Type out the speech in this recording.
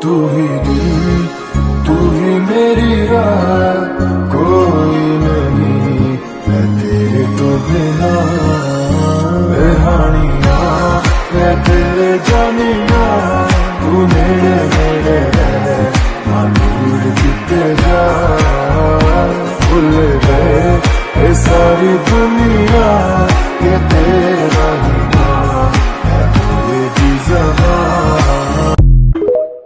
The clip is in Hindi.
तू ही दिल, तू ही मेरी राह, कोई नहीं मैं तेरे तो बिना। बेहानिया मैं दिल जानिया, तू मेरे मेरे है ना दूर किते जा। भूल गए ये सारी दुनिया।